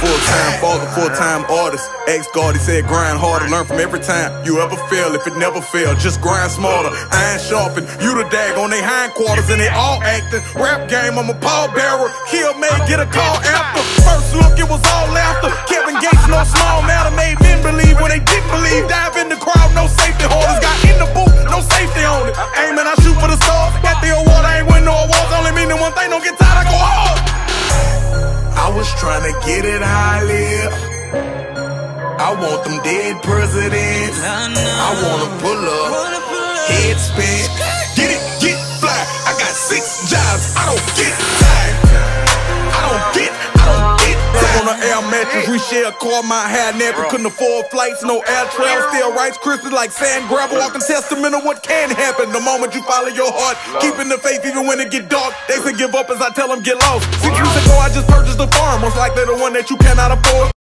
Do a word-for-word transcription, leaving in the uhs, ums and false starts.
Full-time father, full-time artist. Ex-guard, he said grind harder, learn from every time you ever fail. If it never failed, just grind smarter. Iron sharpen, you the dag on they hindquarters, and they all acting. Rap game, I'm a pallbearer. Kill May, get a call after. First look, it was all laughter. Kevin Gates, no small matter, made men believe when they didn't believe. Dive in the crowd, no safety holders. Got in the booth, no safety on it. Aiming, I shoot for the stars. Got the award, I ain't win no awards. Only meaning one thing, don't get tired, I go hard. I was trying to get it how I live. I want them dead presidents. I wanna pull up, head spin, get it, get fly. I got six jobs, I don't get tired. I don't get, I don't get tired. On an air mattress, we share a car, my hair nappy. Couldn't afford flights, no air travel. Still writes Christmas like sand gravel. Walking testament of what can happen the moment you follow your heart. Keeping the faith even when it get dark. They say give up as I tell them get lost. Six weeks ago I just purchased a farm, most likely the one that you cannot afford.